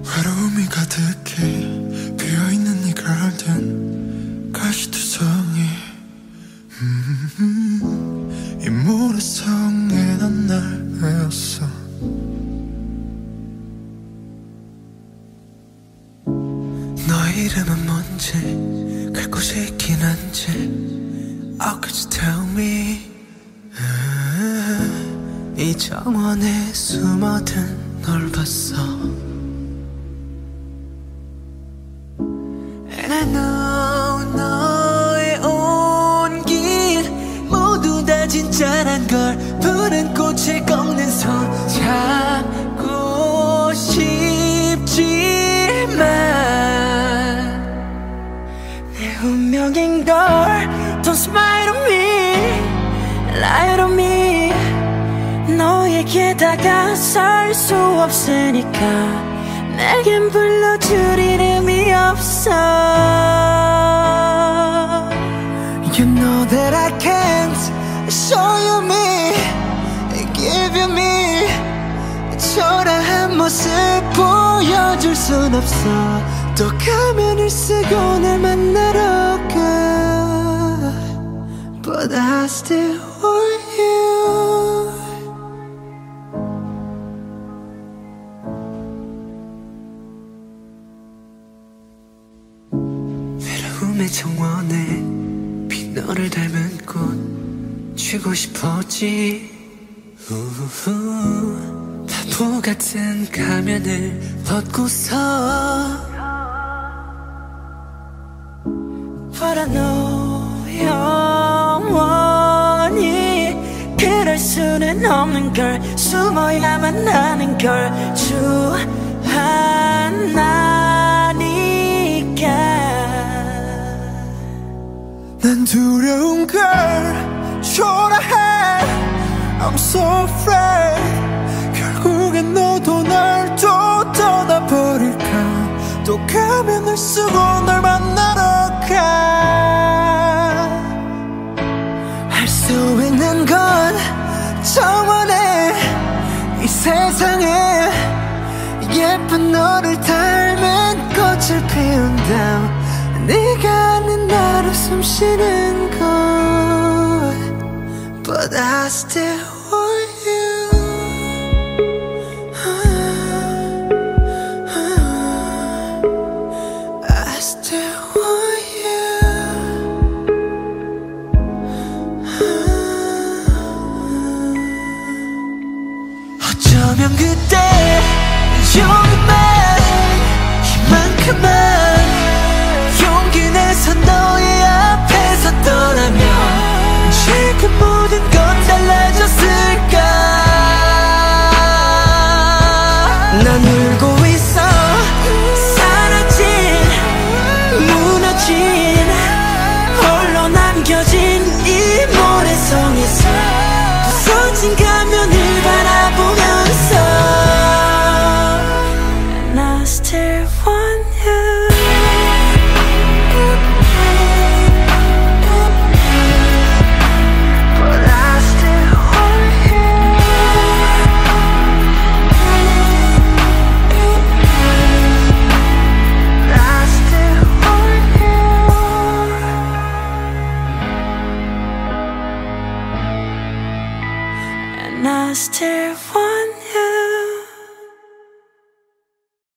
외로움이 가득해 비어있는 이 가든 가시투성이 이 모래성에 난 날 외웠어. 너의 이름은 뭔지 갈 곳이 있긴 한지 Oh could you tell me 이 정원에 숨어든 널 봤어. And I know 너의 온길 모두 다 진짜란 걸 푸른 꽃을 꺾는 손 잡고 싶지만 내 운명인 걸 Don't smile on me, lie on me. 너에게 다가설 수 없으니까 내겐 불러줄 이름이 없어. You know that I can't show you me, give you me. 초라한 모습 보여줄 순 없어. 또 가면을 쓰고 날 만나러 가. But I still want you. 외로움의 정원에 빈 너를 닮은 꽃 쥐고 싶었지. 바보 같은 가면을 벗고서 But I know 영원히 그럴 수는 없는 걸. 숨어야만 하는 걸 주하나니까. 난 두려운 걸 초라해. I'm so afraid. 결국엔 너도 날 또 떠나버릴까. 또 가면을 쓰고 널 만나러 가. 할 수 있는 건 정원에 이 세상에 예쁜 너를 닮은 꽃을 피운다. 네가 아는 나로 숨쉬는 곳. But I still want you. I still want you. 어쩌면 그때 조금만 이만큼만 용기 내서 너의 앞에서 떠나면 지금 모든 건 달라졌을까. 난 울고